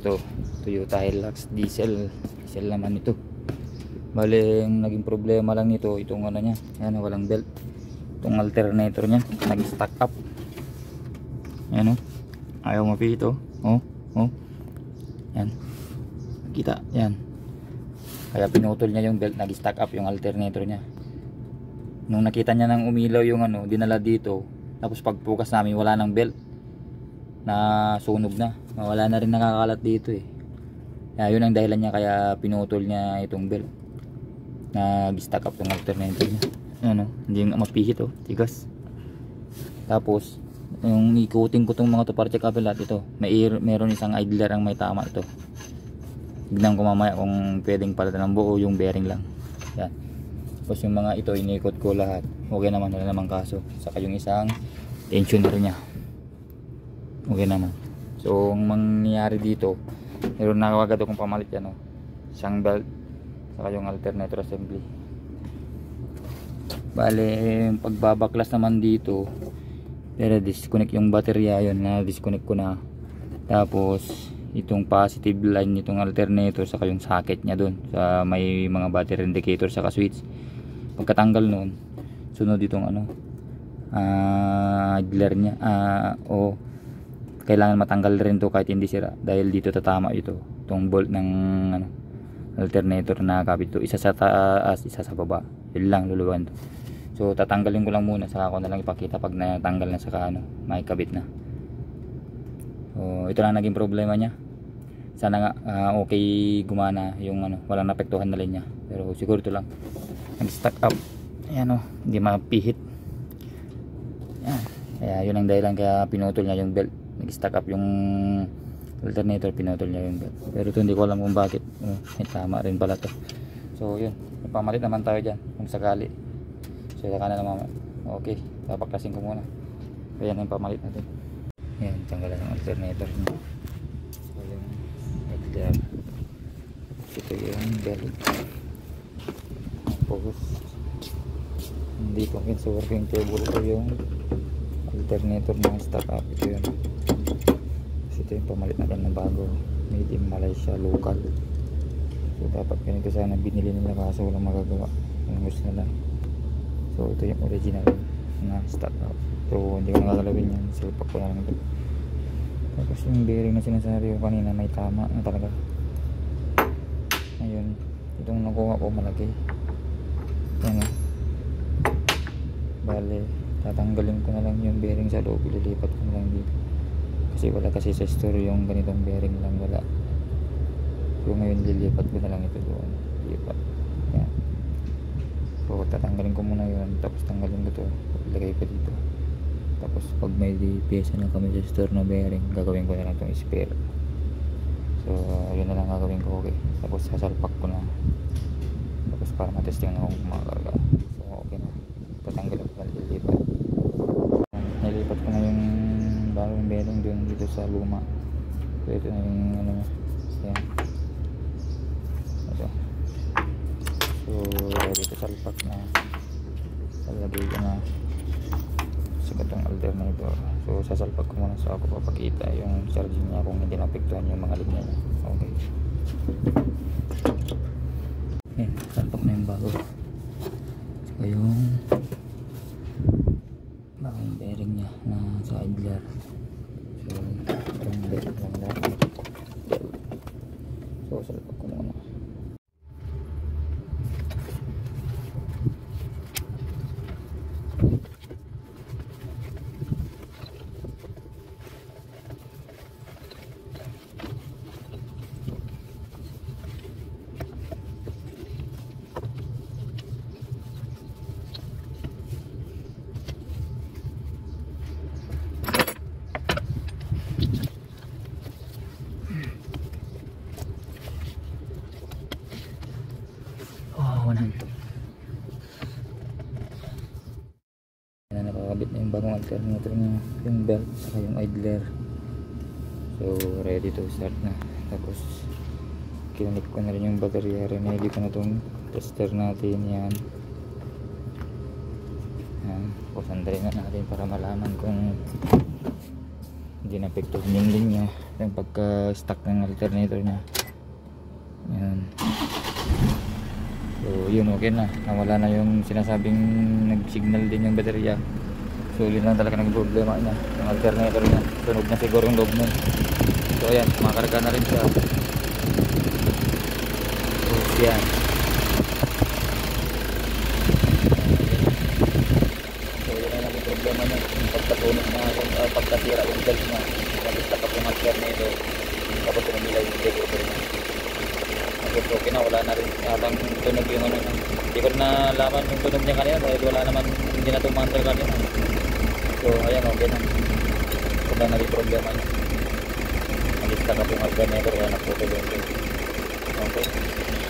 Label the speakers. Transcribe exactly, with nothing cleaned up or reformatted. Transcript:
Speaker 1: ito Toyota Hilux diesel. Diesel naman ito. Bale, ang naging problema lang nito itong ano nya, ayan, walang belt. Itong alternator nya nag-stack up. Ayan o, ayaw mapito. Oh, oh. Yan. Kita, yan. Kaya pinutol niya yung belt, nag-stack up yung alternator nya. Nung nakita niya nang umilaw yung ano, dinala dito. Tapos pagpukas namin wala nang belt. Na sunog na. Wala na rin nakakalat dito eh. Kaya yun ang dahilan niya kaya pinutol niya itong belt. Nag-stack up yung alternator nya. Ano, hindi nga mapihit oh, tigas. Tapos yung ikutin ko tong mga to para check up lahat ito. May meron isang idler ang may tama ito. Tignan ko mamaya kung pwedeng palitan ng buo yung bearing lang. Yan. Tapos yung mga ito inikot ko lahat. Okay naman, wala namang kaso. Saka yung isang tensioner nya. Okay naman. So ang mangyayari dito, meron na agad akong pamalit yan oh. Isang belt saka yung alternator assembly. Bale, pagbabaklas naman dito, pero disconnect yung baterya, yun na disconnect ko na. Tapos itong positive line nitong alternator saka yung socket nya doon sa may mga battery indicator saka switch. Pagkatanggal noon, sunod itong ano, ah uh, idler nya, ah uh, o oh, kailangan matanggal rin to kahit hindi sira dahil dito tatama ito, itong bolt ng ano, alternator na kapit to, isa sa taas, isa sa baba. Yun lang luluwan to. So tatanggalin ko lang muna, saka ako na lang ipakita pag natanggal na, saka ano, may kabit na. So ito lang naging problema niya. Sana nga uh, okay gumana yung ano, walang napektuhan na linya. Pero siguro ito lang nag-stack up. Ayan oh, hindi mapihit. Ayan. Kaya yun ang dahilan kaya pinutol niya yung belt. Nag-stack up yung alternator, pinutol niya yung belt. Pero ito hindi ko alam kung bakit. Oh, may tama rin pala to. So yun, pamalit naman tayo dyan kung sakali. So saka na naman. Okay, papaklasin ko muna. Ayan yung pamalit natin. Ayan, tanggalan ng alternator niya. So yung idler, ito yung belt. Tapos hindi ko sa working table ko yung alternator ng stack up. Ito yun. So ito yung pamalit natin ng bago, made in Malaysia, local. So dapat ganito sana binili nila kaso walang magagawa. Ang gusto nila. So ito yung original na stack up. So hindi ko nagagalawin yan. So pak ko lang ito. Tapos yung bearing na sinasabi ko kanina may tama na talaga. Ayun, itong nakuha ko malaki. Yan o. Bale, tatanggalin ko na lang yung bearing sa loob, ililipat ko na lang dito. Kasi wala kasi sa store yung ganitong bearing lang, wala. So ngayon lilipat ko na lang ito doon. Lipat. Yan. So tatanggalin ko muna yun, tapos tanggalin ko to, ilagay ko dito. Tapos pag may pyesa na kami sa store na bearing, gagawin ko na lang itong spare. So yun na lang gagawin ko, okay. Tapos sasalpak ko na. Tapos para matesting na kung makakarga. So okay na. Tatanggalin ko na, lilipat. Nilipat ko na yung bagong bearing doon dito sa luma. So ito na yung ano, yan. Ito. So dito salpak na. Salagay ko na sa itong alternator. So sasalpak ko muna sa ako papakita yung charging niya kung hindi napektuhan yung mga linya niya. Okay. Eh, salpak na yung bago. So yung bagong bearing niya na sa idler. So itong bearing lang natin. So salpak ko muna. Yan na, nakakabit na yung bagong alternator niya, yung belt saka yung idler. So ready to start na. Tapos kinalik ko na rin yung baterya, ready ko na itong tester natin. Yan, yan. Kusandali na natin para malaman kung hindi na-apektuhan yung linya. yung pagka stuck ng alternator niya. Ayan. So yun, okay na, nawala na yung sinasabing nag signal din yung baterya. So yun lang talaga naging problema niya, yung alternator niya, sunog na siguro yung loob nun. So ayan, makarga na rin siya. So yan, so yun lang yung problema niya, yung pagkatunog na, uh, pagkatira yung gas niya, nag-stuck up yung alternator, tapos tumila yung regulator niya. Okay na, wala na rin habang tunog yung ano. Hindi ko na nalaman yung tunog niya kanina dahil wala naman, hindi na tumantal kanina. So ayan, okay na, wala na rin problema niya. Nag-stuck up yung alternator kaya naputol yung okay.